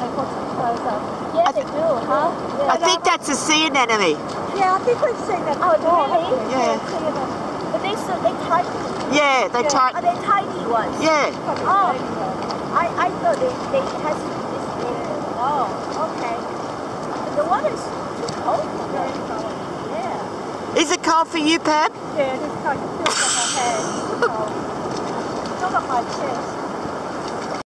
Yeah, they do, huh? I think that's a sea anemone. Yeah, I think we've seen them. Oh, really? Yeah. But they tiny. Yeah, they Are they tiny ones? Yeah. Oh, I thought they has this big. Oh, okay. The water is too cold for them. Yeah. Is it cold for you, Pam? Yeah, it is cold. It feels like my hand. It's cold. It's not on my chest.